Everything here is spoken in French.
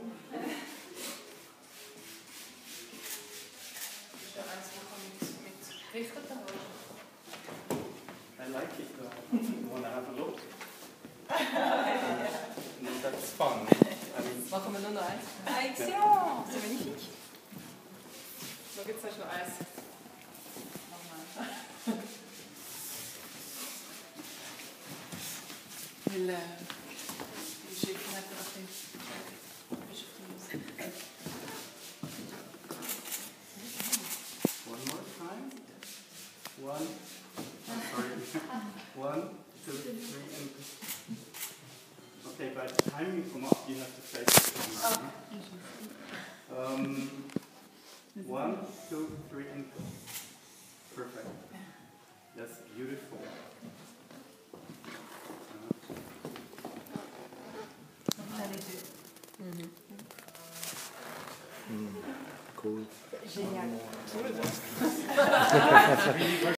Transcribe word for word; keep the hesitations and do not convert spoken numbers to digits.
ist ja eins mit, mit gerichteten Haaren. I like it though. You want to have a look? No, that's fun. I mean, Machen wir nur noch eins. Excellent! C'est magnifique. So, jetzt hast du noch eins. Nochmal. Weil, äh, die Chefin hat auch den one more time. One. I'm sorry. One, two, three, and. Okay, by the time you come up, you have to face the camera. Um, one, two, three, and go. Perfect. That's beautiful. Cool. Génial. Cool.